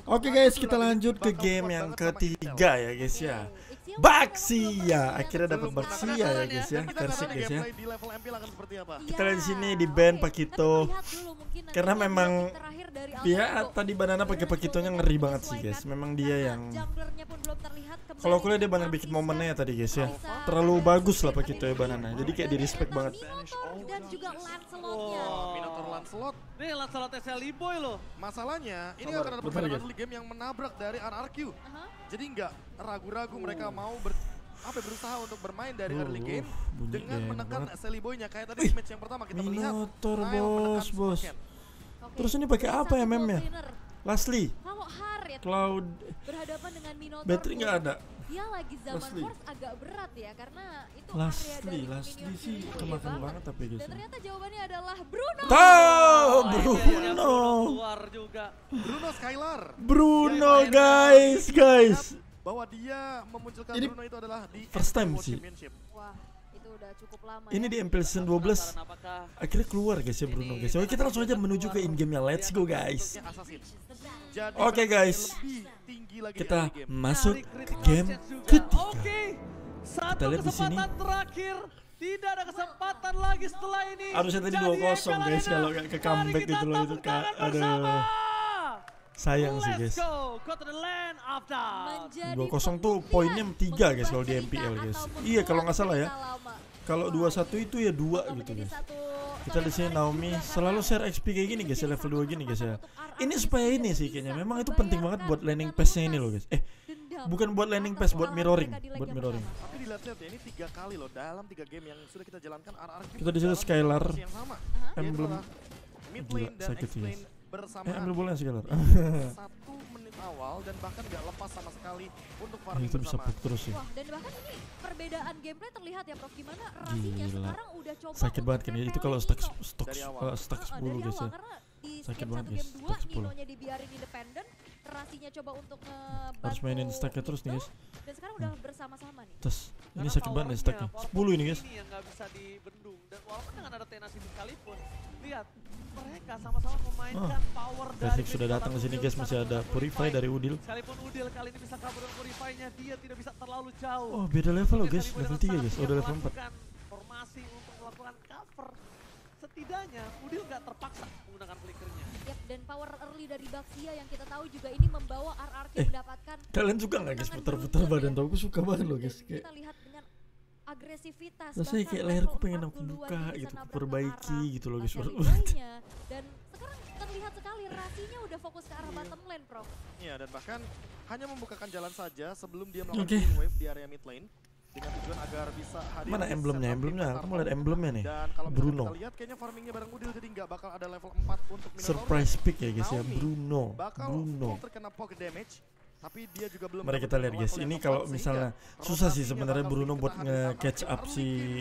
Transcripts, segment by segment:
Oke guys, kita lanjut ke game yang ketiga ya guys ya. Baxia, akhirnya dapat Baxia ya guys ya, Versik guys ya. Kita lihat di sini di band Pakito. Karena memang ya tadi Banana pakai Pakitonya ngeri banget sih guys. Memang dia yang kalau aku lihat dia banyak bikin momennya ya tadi guys ya. Terlalu bagus lah Pakito ya Banana. Jadi kayak di respect banget. Dan juga Lancelotnya. Minotaur Lancelot. Nih Lancelot Sally Boy loh. Masalahnya ini akan ada perbedaan early game yang menabrak dari RRQ. Jadi nggak ragu-ragu mereka mau berusaha untuk bermain dari early game dengan menekan Sally Boy-nya kayak tadi match yang pertama kita melihat. Minotaur bos. Terus ini pakai apa ya memnya? Lastly. Cloud. Berhadapan dengan Minotaur. Battery nggak ada. Dia lagi zaman Force agak berat ya karena itu Lastly sih kemakan banget tapi guys. Dan ternyata jawabannya adalah Bruno. Bruno. Keluar juga. Bruno Skylar. Bruno guys. Bahwa dia memunculkan Ini Bruno itu adalah di first time sih. Wah, itu udah cukup lama. Ini di MPL Season 12 akhirnya keluar guys ya Bruno guys. Oke, kita langsung aja menuju ke in game-nya. Let's go guys. Oke guys, kita masuk ke game ketiga. Kita lihat di sini. Terakhir, tidak ada kesempatan lagi setelah ini. Harusnya tadi 2-0 guys kalau nggak ke comeback gitu loh itu kak. Aduh, sayang sih guys. 2-0 tuh poinnya 3 guys kalau di MPL guys. Iya kalau nggak salah ya. Kalau 2-1 itu ya 2 gitu guys. Kita di sini Naomi selalu share XP kayak gini guys, level 2 gini guys ya. Ini supaya ini sih kayaknya. Memang itu penting banget buat landing pass-nya ini loh guys. Bukan buat landing pass, buat mirroring, Tapi dilihat-lihat ya ini 3 kali loh dalam 3 game yang sudah kita jalankan RRQ. Kita di sini Skylar, emblem mid gila lane dan sakit sih X guys. lane bersamaan. Emblem boleh Skylar. 1 menit awal dan bahkan gak lepas sama sekali untuk farming Itu bisa bersama. puk terus sih. Wah, dan bahkan ini perbedaan gameplay terlihat ya Prof, gimana Rasinya Gila. sekarang udah coba Sakit banget kan ya, itu kalau stuck Dari awal. 10 guys ya. karena di Sakit game banget 1 guys, game 2 stuck 10. Ninonya dibiarin independen, Rasinya coba untuk ngebantu Harus mainin stacknya terus nih guys. Dan sekarang udah bersama-sama nih. Terus ini sakit banget nih stacknya. 10 ini guys. Ini yang nggak bisa dibendung dan walaupun dengan ada tenacity sekalipun, lihat mereka sama-sama memainkan power dari Versik sudah datang ke sini guys, masih ada Purify dari Udil. Sekalipun Udil kali ini bisa kabur dengan Purify-nya, dia tidak bisa terlalu jauh. Oh, beda level loh guys, level 3 guys. Oh, udah level 4. Melakukan formasi untuk melakukan cover. Setidaknya Udil nggak terpaksa menggunakan flickernya. Yap, dan power early dari Baxia yang kita tahu juga ini membawa RRQ mendapatkan. Kalian suka nggak guys putar-putar badan tau? Aku suka banget loh guys. Kita lihat dengan agresivitas. Rasanya kayak leherku pengen aku buka gitu, aku perbaiki gitu loh guys. Dan sekarang terlihat sekali Rasinya udah fokus ke arah bottom lane, Prof. Iya, dan bahkan hanya membukakan jalan saja sebelum dia melakukan wave di area mid lane dengan tujuan agar bisa hadir. Mana emblemnya? Aku mau lihat emblemnya nih. Dan kalau Bruno. kita lihat kayaknya farmingnya bareng Udil jadi nggak bakal ada level 4 untuk Minotaur. Surprise pick ya guys ya, Naomi Bruno. bakal terkena pocket damage. Tapi dia juga belum. Mari kita lihat guys, ini kalau misalnya susah sih sebenarnya Bruno buat nge-catch up si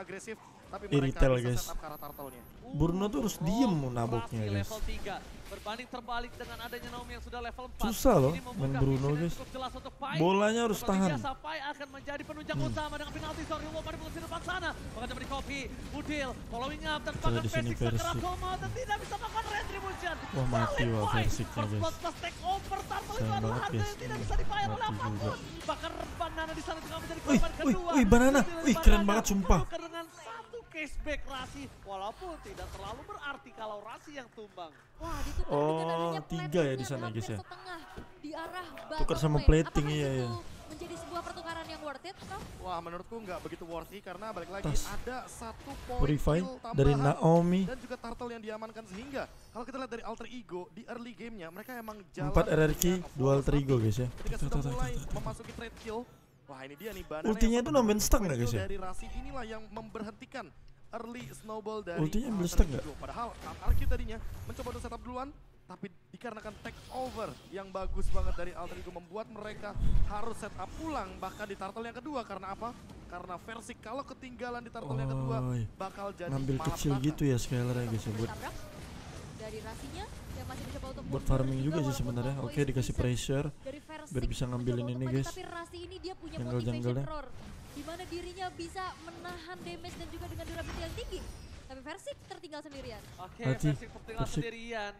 Iritel guys. Bruno tuh harus diem naboknya guys. Level 3 berbanding terbalik dengan adanya Naomi yang sudah level 4. Susah loh main Bruno guys. Bolanya harus tahan. Sampai akan menjadi penunjang utama dengan penalti sorry Wopa di posisi depan sana. Bahkan coba di copy Udil following up dan bahkan Versik segera koma dan tidak bisa melakukan retribution. Wah mati wah Versiknya guys. Take over Turtle itu adalah harga yang tidak bisa dibayar oleh apapun. Bahkan Banana di sana juga menjadi korban kedua. Wih Banana, wih keren banget sumpah. Dengan satu cashback Rasi walaupun tidak terlalu berarti kalau Rasi yang tumbang. Wah, ditukar dengan adanya 3 ya di sana guys ya. Di arah tukar sama lane. plating Apakah iya ya. menjadi sebuah pertukaran yang worth it, Prof? Wah, menurutku nggak begitu worthy karena balik lagi ada satu poin Purify kill dari tambahan Naomi. dan juga Turtle yang diamankan sehingga kalau kita lihat dari alter ego di early gamenya mereka emang jalan 4 RRQ, 2 alter ego guys ya. ketika sudah mulai memasuki trade kill. Wah, ini dia nih Banana. Ultinya itu nambahin stack nggak guys ya? Dari Rasi inilah yang memberhentikan early snowball dari ultinya ambil stack nggak? Padahal RRQ tadinya mencoba untuk setup duluan, tapi dikarenakan take over yang bagus banget dari Alter Ego membuat mereka harus setup pulang bahkan di turtle yang kedua. Karena apa? Karena Versik kalau ketinggalan di turtle yang kedua bakal jadi ngambil kecil gitu ya Skylar ya guys ya buat dari Rasinya yang masih mencoba untuk buat farming juga sih sebenarnya. Oke, dikasih pressure biar bisa ngambilin ini guys. Tapi Rasi ini dia punya Jungle-jungle motivation roar di mana dirinya bisa menahan damage dan juga dengan durability yang tinggi. Tapi Versik tertinggal sendirian. Oke, Versik tertinggal sendirian.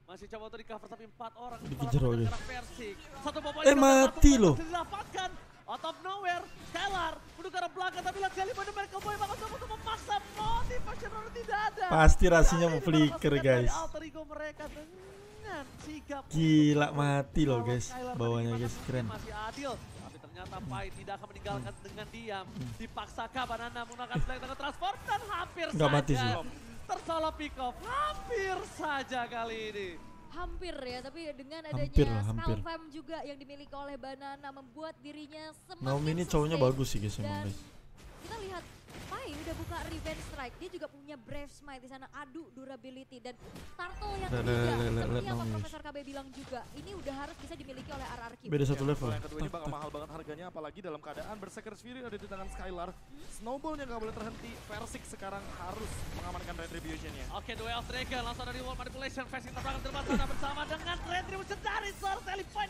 Masih coba untuk di cover tapi 4 orang Dikejar oleh. Persik. Satu bom Mati loh. Didapatkan out of nowhere. Skylar menuju ke arah belakang tapi lihat kali benar Cowboy bakal coba untuk memaksa motivation tidak ada. Pasti rasinya mau flicker guys. Alter ego mereka dengan sigap. Gila mati loh guys. Bawahnya guys keren. Masih adil. Tapi ternyata Pai tidak akan meninggalkan dengan diam. Dipaksakah Banana menggunakan flank dengan transform dan hampir Nggak saja mati sih. tersolo pick off. Hampir saja kali ini. Hampir ya, tapi dengan Hampir adanya lah, hampir. Spellfam juga yang dimiliki oleh Banana membuat dirinya semakin Naomi ini cowoknya sustain. bagus sih guys emang Dan guys. kita lihat Pai udah buka Revenge Strike, dia juga punya Brave Smite di sana, adu durability dan Turtle yang ketiga seperti apa Profesor KB bilang juga, ini udah harus bisa dimiliki oleh RRQ. Beda satu level. Yang kedua ini bakal mahal banget harganya, apalagi dalam keadaan Berserker Fury ada di tangan Skylar. Snowballnya nggak boleh terhenti, Persik sekarang harus mengamankan Retribution-nya. Oke, duel Dragon langsung dari Wall Manipulation. Facing terbelakang terlepas sana bersama dengan Retribution dari Source Elify.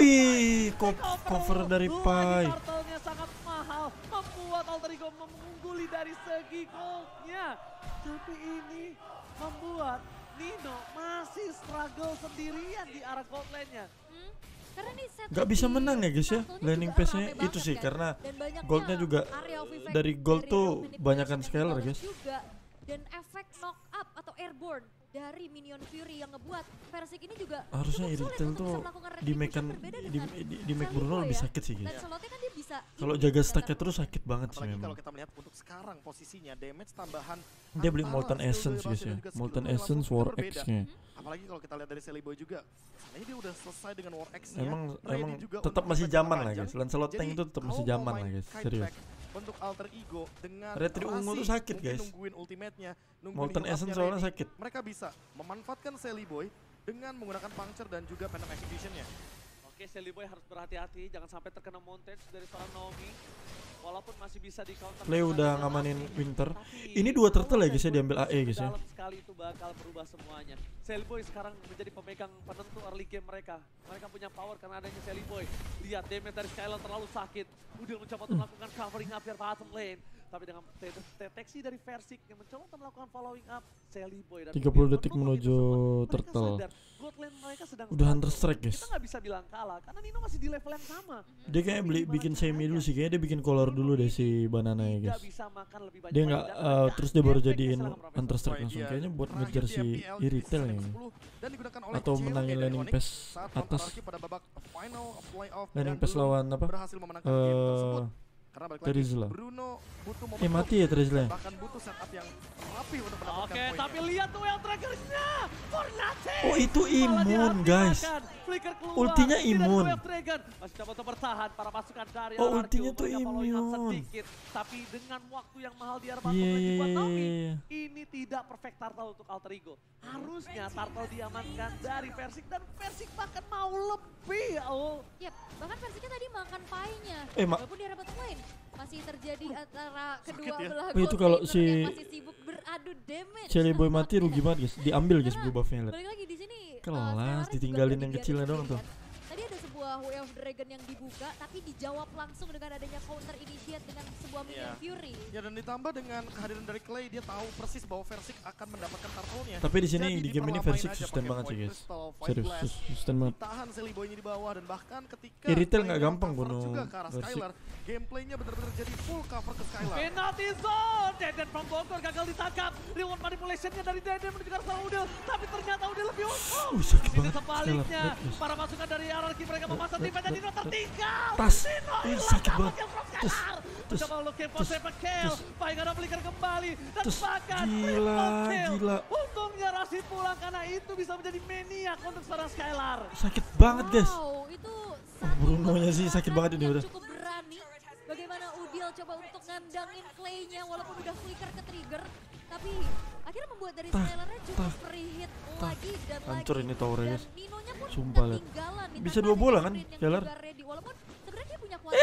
Wih, cover dari Pai. Turtle-nya sangat mahal, membuat Alter Ego mengungguli dari segi goldnya. Tapi ini membuat Nino masih struggle sendirian di arah gold lane-nya. Karena nih set Gak bisa di menang ya guys ya. Turtle-nya Landing juga pace-nya rame itu banget sih kan. karena Dan banyaknya goldnya juga area of effect dari gold tuh manipulation banyakan yang scaler dibalas guys. juga. Dan efek knock up atau airborne dari Minion Fury yang ngebuat Persik ini juga Harusnya cukup sulit Iritel untuk tuh bisa melakukan di retribution, make berbeda di dengan make Bruno Salibo lebih ya. sakit sih Dan guys. slotnya kan dia bisa Kalau ini jaga datang stacknya terus sakit banget sih Apalagi memang. kalau kita melihat untuk sekarang posisinya damage tambahan Dia beli antara Molten skill Essence bebas guys dan ya. juga skill Molten dalam Essence langsung War berbeda. X nya. Apalagi kalau kita lihat dari Celiboy juga, ini dia udah selesai dengan War X-nya. Emang Ready juga tetap untuk masih bermain zaman lah panjang. guys. Lancelot Jadi, Tank itu tetap masih kalau mau zaman lah main guys. kite Serius. back Untuk Alter Ego dengan Retri ungu tuh Rasi, sakit, mungkin guys. nungguin ultimate-nya, nungguin Molten heal Essence up-nya soalnya ready. sakit. Mereka bisa memanfaatkan Celiboy dengan menggunakan puncture dan juga Phantom Execution-nya. Oke, Celiboy harus berhati-hati, jangan sampai terkena montage dari seorang Naomi. Walaupun masih bisa di counter. Play udah ngamanin Winter. Tapi Ini 2 turtle ya kalau guys ya diambil AE guys ya. dalam sekali itu bakal berubah semuanya. Celiboy sekarang menjadi pemegang penentu early game mereka. Mereka punya power karena adanya Celiboy. Lihat damage dari Skylar terlalu sakit. Udah mencoba untuk melakukan covering up dari bottom lane. Tapi dengan deteksi dari Versik yang mencoba untuk melakukan following up Celiboy dan 30 detik Nino menuju mereka turtle. sadar, gold lane mereka sedang Udah Hunter struggle. Strike guys. Kita nggak bisa bilang kalah karena Nino masih di level yang sama. Dia kayak bikin semi dulu sih. Kayaknya dia bikin color dulu deh si Banana ya Tidak guys. bisa makan lebih banyak. Dia nggak terus dia baru jadiin Hunter Strike Wah, langsung. iya. Kayaknya buat Terakhir ngejar di si MPL di Iritel season ya. ke-10 dan digunakan oleh Atau COD menangin dari landing Onyx pass saat atas. Montarki pada babak final playoff Landing dan pass belum lawan apa? berhasil memenangkan game tersebut. Karena balik lagi Terizla. Bruno butuh momentum Mati ya Terizla. bahkan butuh setup yang rapi untuk mendapatkan Oke, poinnya. tapi lihat duel triggernya. Fornate. Oh itu imun guys. Flicker keluar. Ultinya Tidak imun. duel Dragon. Masih coba untuk bertahan para pasukan dari Oh, RRQ. ultinya tuh Mereka following up imun. sedikit. Tapi dengan waktu yang mahal di arah Iya bottom lane iya dibuat iya Naomi. iya. Ini tidak perfect turtle untuk Alter Ego. Harusnya turtle diamankan dari Versik dan Versik bahkan mau lebih. Oh. Yep, bahkan Persiknya tadi makan Pai-nya. Ma- Walaupun di arah bottom lane masih terjadi antara kedua ya. belah Oh, itu gold kalau laner si yang masih sibuk beradu damage. Celiboy mati rugi banget guys. Diambil guys blue buff-nya lihat. Balik lagi di sini. Kelas, Skylarnya ditinggalin juga yang udah kecilnya dibiarin doang tuh. sendirian. Tadi ada sebuah Way of Dragon yang dibuka, tapi dijawab langsung dengan adanya counter initiate dengan sebuah Minion Iya. Fury. Ya dan ditambah dengan kehadiran dari Clay, dia tahu persis bahwa Versik akan mendapatkan turtle-nya. Tapi di sini Jadi di game ini diperlamain Versik aja sustain pakai banget sih Void guys. Crystal, Void Serius Blast. sustain banget. Tahan Celiboy-nya di bawah dan bahkan ketika Iritel Clay nggak gampang cover bunuh juga ke arah Versik. Skylar, gameplaynya benar-benar jadi full cover ke Skylar. Penalty zone. Deden from Bogor gagal ditangkap. Reward manipulationnya dari Deden menuju ke arah Udel. Tapi ternyata Udel lebih untung. Sakit Di sini banget. sebaliknya, Skylar, para pasukan dari RRQ mereka memasang tim dan Dino tertinggal. Tas. Dino Ih, hilang sakit dapat banget. kill from Tus, Skylar. tus, Mencoba looking for tus, sepak kill. tus. Baik ada flicker kembali. Dan Tus, bahkan gila, triple kill. gila. Untungnya Rashid pulang karena itu bisa menjadi maniak untuk seorang Skylar. Sakit banget guys. Wow, itu Bruno-nya sih sakit banget ini yang udah. cukup berani. Bagaimana Udil coba untuk ngandangin Clay-nya walaupun udah flicker ke trigger. Tapi akhirnya membuat dari Skylar-nya cukup free hit lagi dan Hancur lagi. ini towernya Dan guys. Ninonya pun Sumpah, lihat. ketinggalan nih. Bisa Tanpa 2 bola ada kan, sprint yang Skylar? juga ready. Walaupun sebenarnya dia punya kualitas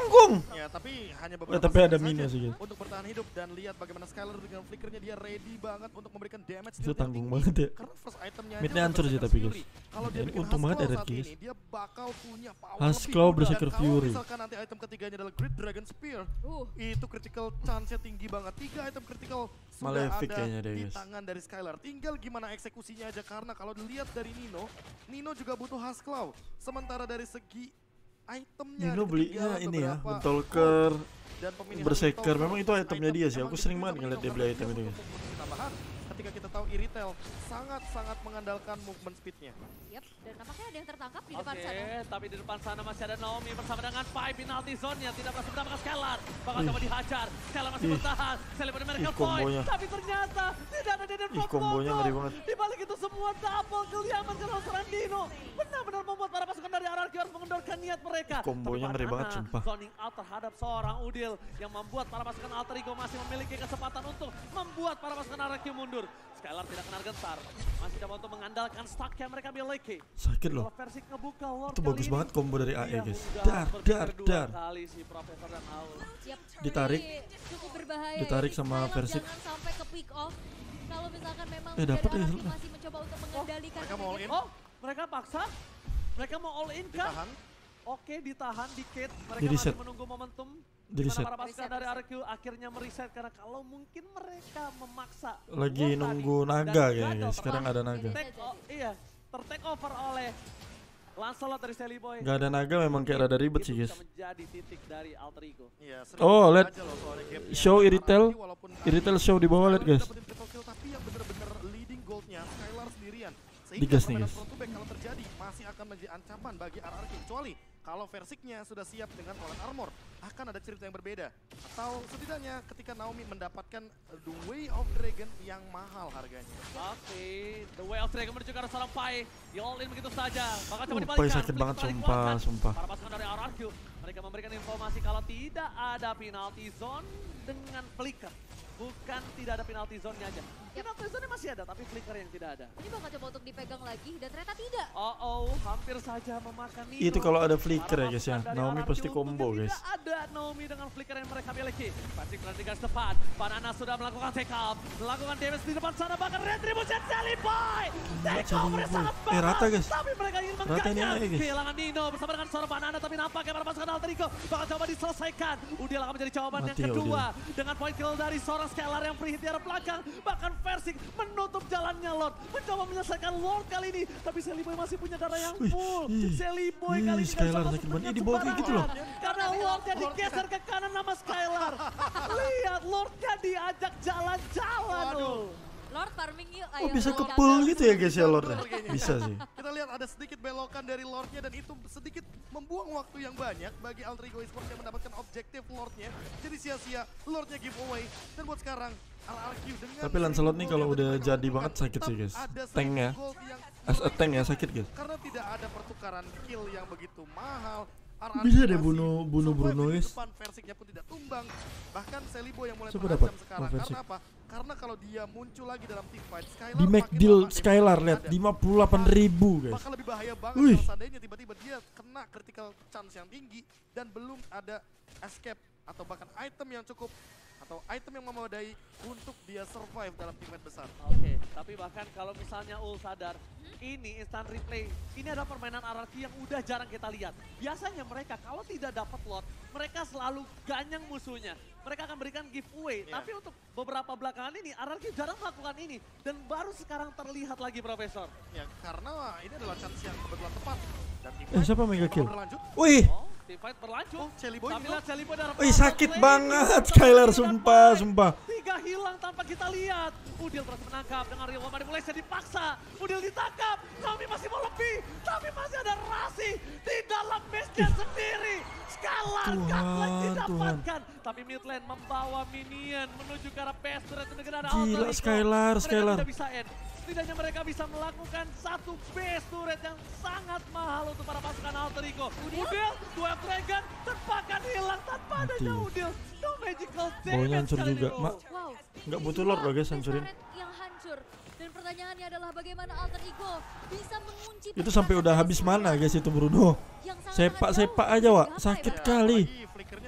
tanggung. Ya, tapi hanya beberapa Tapi ada saja minus sih, guys. untuk bertahan hidup dan lihat bagaimana Skylar dengan flickernya dia ready banget untuk memberikan damage Itu yang tanggung tinggi. banget ya. Karena first itemnya Midnya aja hancur udah sih Berserker tapi, guys. Fury. Kalau dia Ini bikin untung banget Husklaw ada saat guys. ini, dia bakal punya power Husklaw lebih. Berserker Dan kalau Fury. misalkan nanti item ketiganya adalah Great Dragon Spear, itu critical chance-nya tinggi banget. 3 item critical sudah Malefic ada kayaknya deh, di guys. tangan dari Skylar. Tinggal gimana eksekusinya aja, karena kalau dilihat dari Nino juga butuh Husklaw. Sementara dari segi itemnya Nino belinya ini ya, Bentolker, dan pemilihan Berserker. Bentolker Memang itu itemnya dia sih. emang Aku sering dipilih banget sama ngeliat Nino dia beli karena item itu, guys. untuk tambahan ketika kita tahu Iritel sangat-sangat mengandalkan movement speednya. Yap, dan nampaknya ada yang tertangkap di depan Oke, sana. tapi di depan sana masih ada Naomi bersama dengan Pai penalty zone-nya. Tidak berhasil mendapatkan Skylar. Bakal coba dihajar. Skylar masih bertahan. Skylar pada Miracle Point. kombonya. Tapi ternyata tidak ada Deden Ih, kombonya ngeri banget. Di balik itu semua double kill diamankan oleh seorang Dino. Benar-benar membuat para pasukan dari RRQ harus mengendorkan niat mereka. Kombonya Tapi ngeri banget, bagaimana sumpah. zoning out terhadap seorang Udil yang membuat para pasukan Alter Ego masih memiliki kesempatan untuk membuat para pasukan RRQ mundur. Skylar tidak kena gentar. Masih coba untuk mengandalkan stack yang mereka miliki. Sakit loh. Kalau versi ngebuka Lord Itu bagus kali banget ini, combo dari AE, dia guys. udah Dar, berpikir dar, dua dar. kali si Profesor dan Aul. Yap, Ditarik. ini cukup berbahaya. Ditarik ya. sama Skylar Versik. Jangan sampai ke pick off. Kalau misalkan memang dapat ya, RRQ Sultan. masih mencoba untuk mengendalikan. Mereka mau all in. Oh, mereka paksa? Mereka mau all in kah? Ditahan. Oke, ditahan dikit. Mereka Di masih reset. menunggu momentum. Di Dimana reset. para pasukan Reset, dari reset. RQ akhirnya mereset karena kalau mungkin mereka memaksa. Lagi War nunggu tadi naga dan kayaknya, gagal guys. Sekarang ada perlahan. naga. Iya, ter-take over oleh Lancelot dari Sally Boy. Gak ada naga memang kayak rada ribet sih, Itu guys. bisa menjadi titik dari Alter Ego. Iya, sering Oh, lihat. aja loh soalnya gapnya. Show Iritel. RRQ walaupun Iritel show di bawah, lihat, guys. dapetin triple kill, tapi yang bener-bener leading goldnya Skylar sendirian. Sehingga Digas nih, permainan guys. front to back kalau terjadi masih akan menjadi ancaman bagi RRQ. Kecuali kalau Versiknya sudah siap dengan Toilet Armor, akan ada cerita yang berbeda. Atau setidaknya ketika Naomi mendapatkan The Way of Dragon yang mahal harganya. Oke, The Way of Dragon menuju ke arah seorang Pai. Di all in begitu saja. Bakal coba Pai dibalikkan. sakit banget, Balik sumpah, keluarkan. sumpah. Para pasukan dari RRQ, mereka memberikan informasi kalau tidak ada penalty zone dengan flicker. Bukan tidak ada penalty zone-nya aja. Penalty zone-nya masih ada, tapi flicker yang tidak ada. Ini bakal coba untuk dipegang lagi dan ternyata tidak. Oh, hampir saja memakan Nino. Itu kalau ada flicker Para ya, guys, ya. pasukan dari Naomi RRQ pasti untungnya combo, guys. Tidak ada Naomi dengan flicker yang mereka miliki. Pasti perhatikan tepat. Banana sudah melakukan take up, melakukan damage di depan sana, bahkan retribution Sally Boy. Take over sangat banget. Rata, guys. Tapi mereka ingin Rata ini menggagal. aja, guys. Kehilangan Nino bersama dengan seorang Banana, tapi nampaknya para pasukan Alter Ego bakal coba diselesaikan. Udil akan menjadi jawaban yang Mati ya, kedua. Dengan point kill dari seorang Skylar yang free hit di arah belakang. Bahkan Versik menutup jalannya Lord. Mencoba menyelesaikan Lord kali ini. Tapi Sally Boy masih punya darah yang Wih, full. ih, Sally Boy ih, kali ini Skylar bisa sakit masuk banget. dengan Ih, dibawa kayak gitu loh. sembarangan. Karena Lordnya digeser ke kanan nama Skylar. Lihat Lordnya diajak jalan-jalan. Waduh. Lord farming yuk. Oh, ayo, bisa Lord. kepul gitu ya, guys, ya, Lordnya. Kayaknya. Bisa sih. Kita lihat ada sedikit belokan dari Lordnya dan itu sedikit membuang waktu yang banyak bagi Alter Ego Esports yang mendapatkan objektif Lordnya. Jadi sia-sia Lordnya giveaway. Dan buat sekarang RRQ dengan Tapi Lancelot nih kalau udah mereka jadi lakukan, banget sakit sih, guys. tetap ada Tanknya. gold yang As a tank ya sakit, guys. karena tidak ada pertukaran kill yang begitu mahal. RRQ Bisa deh masih bunuh survive Bruno, di guys. depan, Versiknya pun tidak tumbang. Bahkan Sally Boy yang mulai Coba terancam dapat sekarang. sama Versik. Karena apa? Karena kalau dia muncul lagi dalam team fight, Skylar Di make makin deal lama Skylar, damage-nya lihat ada. 58.000, guys. Bakal lebih bahaya banget Wih. kalau seandainya tiba-tiba dia kena critical chance yang tinggi dan belum ada escape atau bahkan item yang cukup atau item yang memadai untuk dia survive dalam team fight besar. Oke, tapi bahkan kalau misalnya Ul sadar, ini instant replay, ini adalah permainan RRQ yang udah jarang kita lihat. Biasanya mereka kalau tidak dapat lot, mereka selalu ganyang musuhnya. Mereka akan berikan giveaway, Iya. tapi untuk beberapa belakangan ini RRQ jarang melakukan ini. Dan baru sekarang terlihat lagi, Profesor. Ya karena ini adalah chance yang kebetulan tepat dan team Siapa mega bakal kill? berlanjut. Wih, Oh, team fight berlanjut. Sally Boy Tapi juga. lihat Sally Boy darah wih power sakit play. banget Skylar, sumpah, sumpah. 3 hilang tanpa kita lihat. Udil terus menangkap dengan real manipulation dipaksa. Udil ditangkap. Naomi masih mau lebih. Tapi masih ada Rasi di dalam base-nya sendiri. Skylar Tuhan, Godlike didapatkan. Tapi mid lane membawa minion menuju ke arah base turret dengan ada Gila, Alter Ego. Skylar, Mereka Skylar. tidak bisa end. Setidaknya mereka bisa melakukan satu base turret yang sangat mahal untuk para pasukan Alter Ego. Udil, Dua Dragon terpakan hilang tanpa adanya Mati. Udil. No magical Baunya damage hancur kali juga. ini, Bro. Mak, Wow. nggak butuh Lord loh, guys, Dua hancurin. base turret yang hancur. Dan pertanyaannya adalah bagaimana Alter Ego bisa mengunci Itu sampai udah habis mana, guys, itu Bruno. Sepak-sepak aja, Wak. Sakit kali. Apalagi flickernya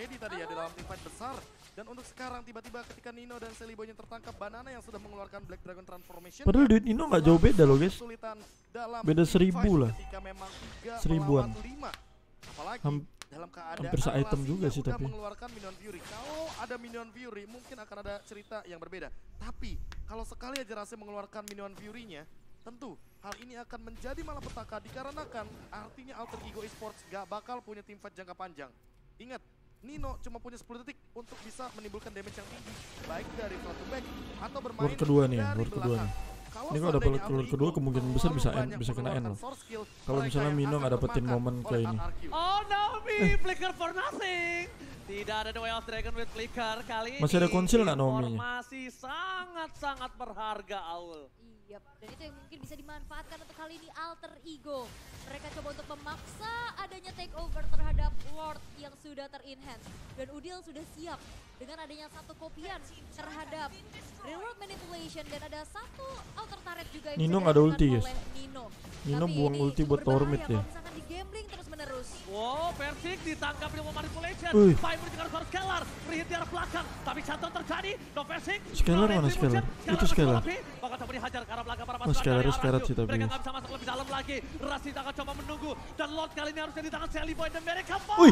ready tadi ya di dalam teamfight besar. Dan untuk sekarang tiba-tiba ketika Nino dan Seliboy yang tertangkap, Banana yang sudah mengeluarkan Black Dragon Transformation. Padahal duit Nino nggak jauh beda loh guys. Beda 1000 lah. Ketika memang 1000-an. 5. Apalagi dalam keadaan hampir se-item juga sih udah tapi. mengeluarkan Minion Fury. Kalau ada Minion Fury mungkin akan ada cerita yang berbeda. Tapi kalau sekali aja Rase mengeluarkan Minion Fury-nya, tentu hal ini akan menjadi malapetaka dikarenakan artinya Alter Ego Esports gak bakal punya teamfight jangka panjang. Ingat, Nino cuma punya 10 detik untuk bisa menimbulkan damage yang tinggi, baik dari front to back atau bermain Lord kedua nih, dari Lord kedua belakang. nih. Kalau Ini kalau dapat seandainya Lord Alter kedua Ego kemungkinan besar bisa banyak bisa kena N mengeluarkan loh. source skill, Kalau mereka misalnya yang Mino akan nggak dapetin termakan momen oleh kayak ini. RRQ. Oh Naomi, flicker for nothing. Tidak ada The Way of Dragon with flicker kali ini. Masih ada konsil nggak Naomi-nya? Masih sangat-sangat berharga, Aul. Iya, dan itu yang mungkin bisa dimanfaatkan untuk kali ini Alter Ego. Mereka coba untuk memaksa adanya takeover terhadap Lord yang sudah ter-enhance. Dan Udil sudah siap dengan adanya satu kopian terhadap Reworld Manipulation. Dan ada satu outer turret juga yang Nino bisa nggak ada dilakukan ulti, guys. oleh Nino. Nino Tapi buang ini ulti cukup buat tower mid berbahaya ya. kalau misalkan di gambling terus menerus. Wow, Persik ditangkap di manipulation. Wih. Viper juga harus Scalar, free di arah belakang. Tapi satu terjadi, no Persik. Scalar mana Scalar? Itu Scalar. Bakal coba dihajar ke arah belakang para Oh, pasukan Scalar dari sekarat RRQ. sih tapi. Mereka nggak bisa masuk lebih dalam lagi. Rashid akan coba menunggu. Dan Lord kali ini harusnya di tangan Seliboy dan mereka Wih.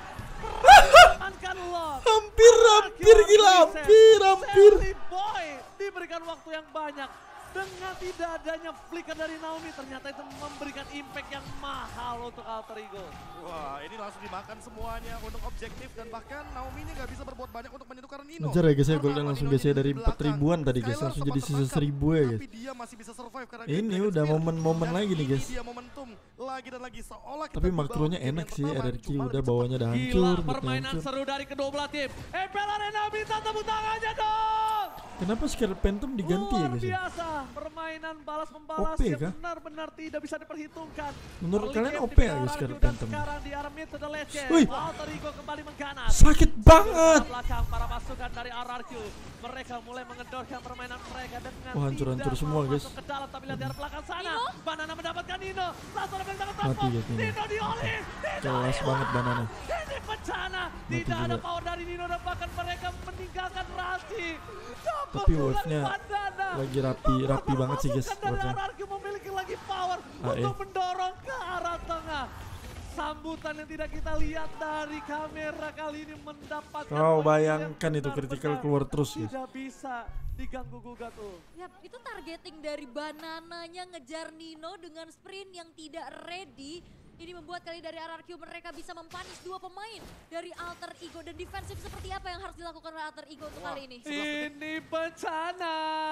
Amankan Lord. Hampir gila, hampir. Seliboy diberikan waktu yang banyak. Dengan tidak adanya flicker dari Naomi, ternyata itu memberikan impact yang mahal untuk Alter Ego. Wah, ini langsung dimakan semuanya untuk objektif dan bahkan Naomi ini nggak bisa berbuat banyak untuk menyentuh karena Nino. Ngejar ya guys ya, Karena golden langsung Nino geser ini dari di belakang. 4000-an tadi guys, Skylar langsung sempat jadi sisa tertangkap, 1000 ya guys. Tapi dia masih bisa survive karena Ini Dragon udah Spear. momen-momen Dan lagi nih guys. Ini dia momentum lagi dan lagi seolah kita Tapi di bawah makronya game enak yang sih, pertama, RRQ cuma udah lebih bawahnya udah Gila, hancur, permainan hancur. seru dari kedua belah tim. Epel Arena minta tepuk tangannya dong. Kenapa Scarlet Phantom diganti ya Luar guys? Ya? biasa, permainan balas-membalas OP yang kah? benar-benar tidak bisa diperhitungkan. Menurut Early kalian game OP di ya arah guys Scarlet Arju dan Phantom? sekarang di arah mid to the legend. Wih. Alter Ego kembali mengganas. Sakit banget. Di belakang para pasukan dari RRQ. Mereka mulai mengendorkan permainan mereka dengan Wah, hancur-hancur tidak semua, mau guys. masuk ke dalam, tapi lihat di arah belakang sana. Banana mendapatkan Nino. Langsung ambil tangan Mati transform. guys Nino. Nino dioli. Kelas banget Banana. Ini bencana. Mati Tidak ada juga. power dari Nino dan bahkan mereka meninggalkan Rasi. Tapi wave-nya lagi rapi banget sih guys Pasukan dari wave-nya. RRQ memiliki lagi power AE. untuk mendorong ke arah tengah. Sambutan yang tidak kita lihat dari kamera kali ini mendapatkan Kau poin bayangkan yang itu benar-benar critical keluar terus guys. tidak bisa diganggu gugat tuh. Ya, itu targeting dari Banananya ngejar Nino dengan sprint yang tidak ready. Ini membuat kali dari RRQ mereka bisa mempanis dua pemain dari Alter Ego. Dan defensif seperti apa yang harus dilakukan oleh Alter Ego untuk kali ini? Ini bencana.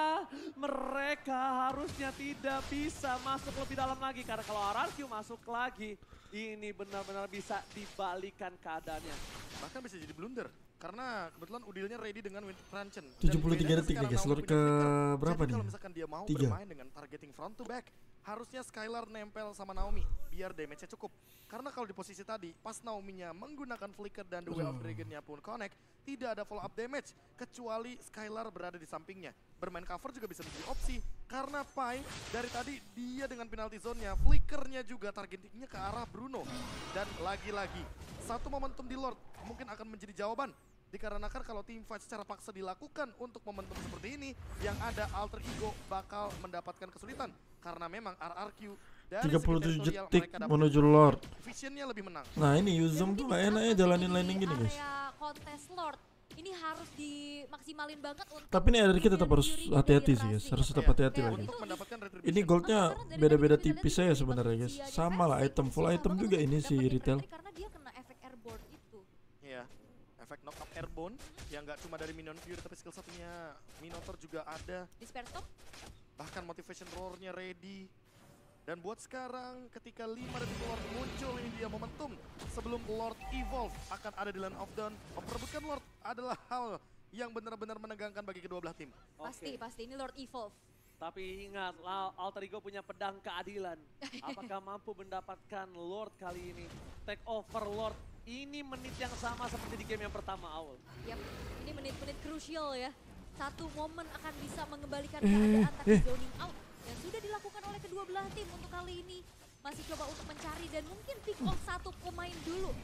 Mereka harusnya tidak bisa masuk lebih dalam lagi. Karena kalau RRQ masuk lagi, ini benar-benar bisa dibalikan keadaannya. bahkan bisa jadi blunder karena kebetulan Udilnya ready dengan Wind Truncheon. 73 detik nih guys, Lord ke berapa nih? Kalau misalkan dia mau 3. bermain dengan targeting front to back, harusnya Skylar nempel sama Naomi biar damage-nya cukup. Karena kalau di posisi tadi, pas Naomi-nya menggunakan flicker dan The Way of Dragon-nya pun connect, tidak ada follow up damage kecuali Skylar berada di sampingnya. Bermain cover juga bisa menjadi opsi karena Pai dari tadi dia dengan penalty zone-nya, flickernya juga targetingnya ke arah Bruno. Dan lagi-lagi satu momentum di Lord mungkin akan menjadi jawaban. Dikarenakan kalau team fight secara paksa dilakukan untuk momentum seperti ini, yang ada Alter Ego bakal mendapatkan kesulitan. Karena memang RRQ dari 37 detik menuju Lord. visionnya lebih menang. Nah ini Yuzong tuh gak enak ya jalanin laning gini guys. Area kontes Lord ini harus dimaksimalin banget untuk Tapi nih RRQ tetap harus hati-hati sih guys, harus tetap hati-hati Ya, lagi. untuk mendapatkan retribution. Ini goldnya beda-beda tipis saya sebenarnya guys. Sama lah item, full item juga ini si retail. karena dia kena efek airborne itu. Iya, efek knock up airborne yang nggak cuma dari Minion Fury tapi skill satunya Minotaur juga ada. Disperse Stop, Bahkan motivation roar-nya ready. Dan buat sekarang ketika 5 detik Lord muncul, ini dia momentum sebelum Lord evolve akan ada di Land of Dawn. Memperebutkan Lord adalah hal yang benar-benar menegangkan bagi kedua belah tim. pasti ini Lord Evolve. Tapi ingat, Alter Ego punya pedang keadilan. Apakah mampu mendapatkan Lord kali ini? Take over Lord. Ini menit yang sama seperti di game yang pertama awal. Yap, ini menit-menit krusial ya. Satu momen akan bisa mengembalikan keadaan tapi zoning out. Yang sudah dilakukan oleh kedua belah tim untuk kali ini. Masih coba untuk mencari dan mungkin pick off satu pemain dulu.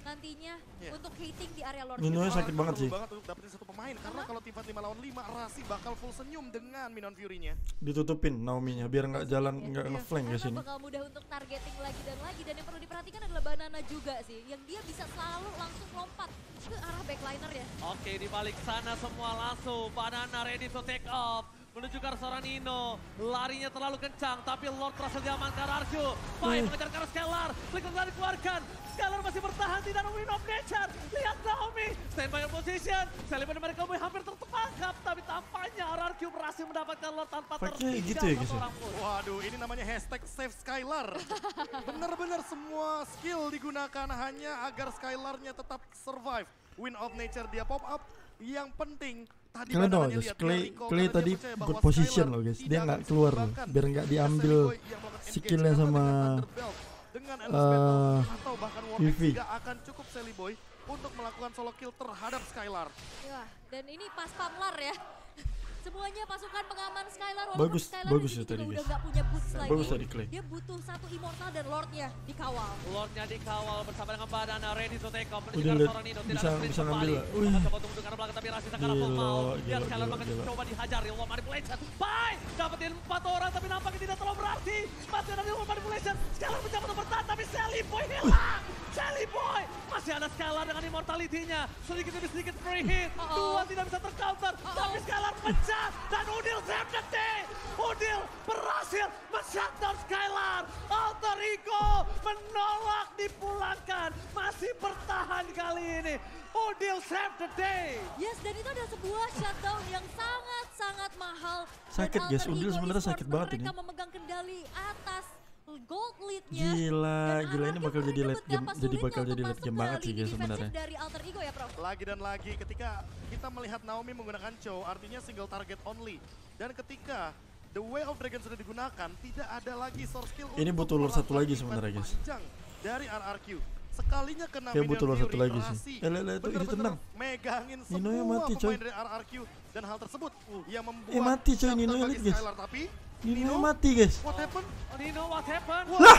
nantinya Iya. untuk hating di area Lord. Nino Fury. sakit banget Perlu sih. banget untuk dapetin satu pemain karena kalau tim fight 5 lawan 5 Rasi bakal full senyum dengan Minion Fury-nya. Ditutupin Naomi-nya biar nggak jalan, nggak ngeflank ke Karena sini. bakal mudah untuk targeting lagi dan lagi, dan yang perlu diperhatikan adalah Banana juga sih, yang dia bisa selalu langsung lompat ke arah backliner ya. Oke, di balik sana semua langsung. Banana ready to take off. Menuju ke arah seorang Nino. Larinya terlalu kencang, tapi Lord berhasil diamankan Arju. Baik, mengejar ke arah Scalar. Flicker telah dikeluarkan. Scalar masih bertahan, tidak Win of Nature. Lihat Naomi, stand by your position. Sally dan mereka hampir tertangkap, tapi tampaknya Arju berhasil mendapatkan Lord tanpa Pakai tertinggal gitu ya, guys, satu ya? orang pun. Waduh, ini namanya hashtag save Skylar. Bener-bener semua skill digunakan hanya agar Skylarnya tetap survive. Win of Nature dia pop up. Yang penting tadi Kalian tahu Banananya guys, lihat dia Clay recall Clay karena dia tadi percaya bahwa good position Skylar loh guys. Dia tidak nggak akan keluar loh, diseimbangkan. biar nggak Ketika diambil Sally Boy yang melakukan engage skillnya karena sama dengan Thunderbelt, dengan Endless Battle atau bahkan War X Vivi. tidak akan cukup Sally Boy untuk melakukan solo kill terhadap Skylar. Ya, dan ini pas pamlar ya. Semuanya pasukan pengaman Skylar, Bagus, Skylar bagus di sini ya tadi, juga guys. udah nggak punya boots lagi. Bagus tadi, Clay. Dia butuh satu immortal dan Lordnya dikawal. Lordnya dikawal bersama dengan Banana ready to take off. Menuju Udah ke arah lihat, seorang Nino, bisa- tidak ada bisa sprint ngambil kembali. lah. Wih. Mencoba untuk mundur ke arah belakang, tapi Rasi sekarang full mau. Lihat Gila, Skylar gila, makin gila. coba dihajar. Real manipulation. Bye! Dapetin 4 orang, tapi nampaknya tidak terlalu berarti. Mati dari real manipulation. Skylar mencoba untuk bertahan, tapi Sally Boy hilang. Sally Boy! Masih ada Skylar dengan immortality-nya. Sedikit demi sedikit free hit. Dua tidak bisa tercounter. Tapi Skylar pecah. Dan Udil save the day. Udil berhasil men-shutdown Skylar. Alter Ego menolak dipulangkan. Masih bertahan kali ini. Udil save the day. Yes, dan itu adalah sebuah shutdown yang sangat-sangat mahal. Sakit, Dan guys. Alter Udil Ego sebenarnya Esports sakit banget mereka ini. memegang kendali atas gold lead-nya. Gila, Dan gila ini Araki bakal jadi late game, betapa jadi sulitnya bakal untuk jadi late masuk game ke banget sih lini guys defensif sebenarnya. dari Alter Ego ya, Prof. Lagi dan lagi ketika kita melihat Naomi menggunakan Chow, artinya single target only. Dan ketika The Way of Dragon sudah digunakan, tidak ada lagi source skill Ini untuk butuh lure satu melakukan lagi event sebenarnya, guys. panjang dari RRQ. Sekalinya kena Kayak Minion butuh lure Fury, satu lagi sih. Rasi Itu ini bener-bener tenang. megangin Nino semua yang mati, coy. pemain dari RRQ. Dan hal tersebut yang membuat mati, coy, chapter Nino yang bagi lead, guys. Skylar. Tapi Nino mati guys. what happened? Nino, what happened? Wah!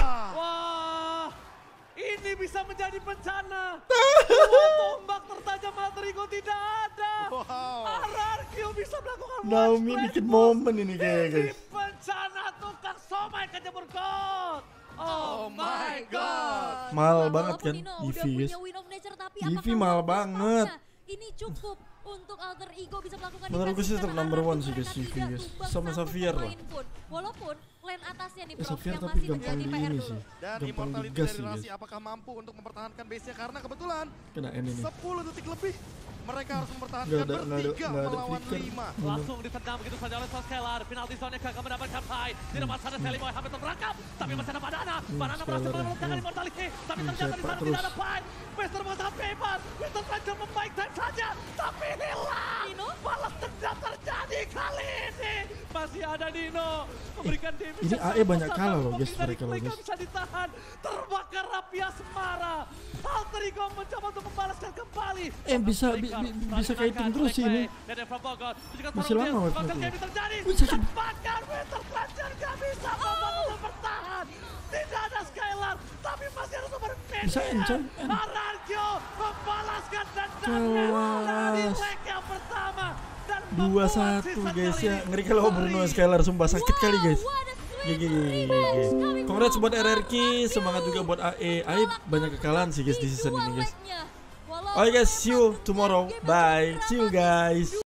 Wah, ini bisa menjadi bencana. Dua tombak tertajam Alter Ego tidak ada. Wow. RRQ bisa melakukan Naomi one bikin straight momen ini move. kayaknya Ini guys. bencana tukang somai kejemur god. Oh my God. Mahal Walaupun banget kan, Nino Eevee, udah guys. punya Win of Nature, tapi Eevee apakah mahal waktu banget. spotnya ini cukup untuk Alter Ego bisa melakukan Menurut gue sih defensive tetap karena number one RRQ sih, guys, mereka Eevee, tidak guys. tumbang Sama satu Xavier lah. pemain pun. Walaupun lane atasnya nih Prof Xavier yang tapi masih gampang menjadi di PR ini dulu. sih. Dan Gampang immortality digas dari sih Rasi guys. apakah mampu untuk mempertahankan base-nya? Karena kebetulan Kena N ini. 10 detik lebih mereka harus mempertahankan Nggak ada bertiga melawan flicker. 5. Langsung ditendang begitu saja oleh Skylar. Penalti zone gagal mendapatkan fight. Tidak masalah Sally Boy hampir terperangkap. Tapi masih ada Banana. Banana berhasil Skylar. mengeluarkan immortality. Tapi ternyata di Sepak sana terus. tidak ada fight. Mister mengatakan bebas. Mister Ranger membaik time saja. Tapi hilang. Nino? Balas dendam terjadi kali ini. Masih ada Nino. Memberikan damage. ini yang AE sangat banyak besar. kalah loh, Mungkin guys, dari mereka loh, Clay guys. nggak bisa ditahan. Terbakar Rapia Semara. Alter Ego mencoba untuk membalaskan kembali. Bisa kaitin terus sih ini. Masih lama waktu itu. terjadi. Wih, sakit. Bahkan Winter Ranger gak bisa untuk bertahan. Tidak ada Skylar, tapi masih ada sumber Bisa N, coy, N. Ararkyo membalaskan dendamnya dari Kelas. leg yang pertama. Dan 2-1 guys ya. Ngeri kalau Bruno Skylar sumpah sakit kali guys. GG. Congrats buat RRQ, semangat juga buat AE. AE banyak kekalahan sih guys di season ini guys. Oke guys, see you tomorrow. Bye. See you guys.